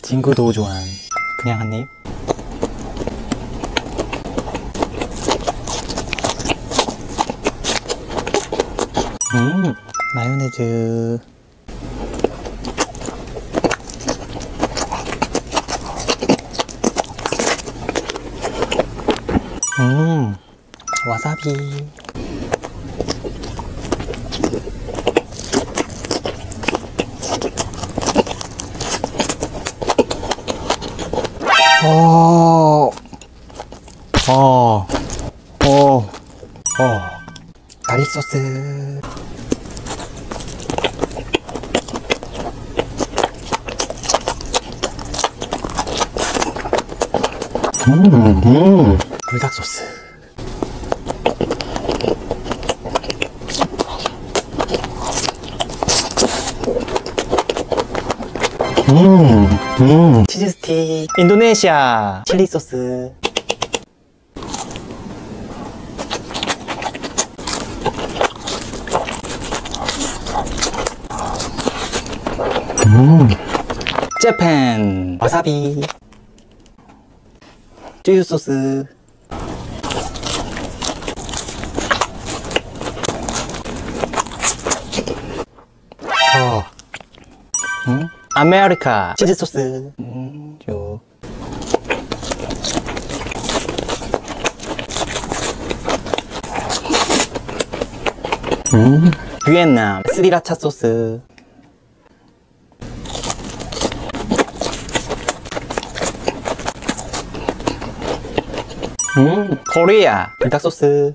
친구도 좋아한 그냥 한 입. 마요네즈. 와사비. 가리 소스. 불닭 소스. 치즈 스틱. 인도네시아 칠리 소스. 재팬 와사비. 쯔유 소스. 아메리카 치즈 소스. 요. 비엔남 스리라차 소스. 코리아 불닭 소스.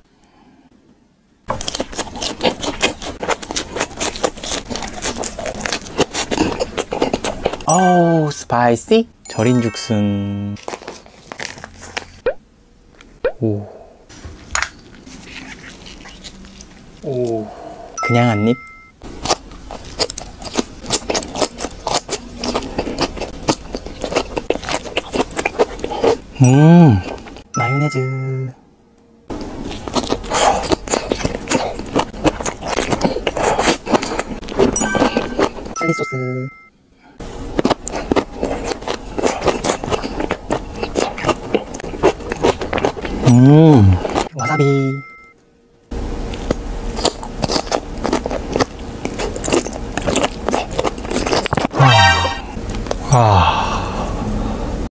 오, 스파이시. 절인 죽순. 오. 그냥 한 입. 마요네즈. 칠리 소스. 와사비.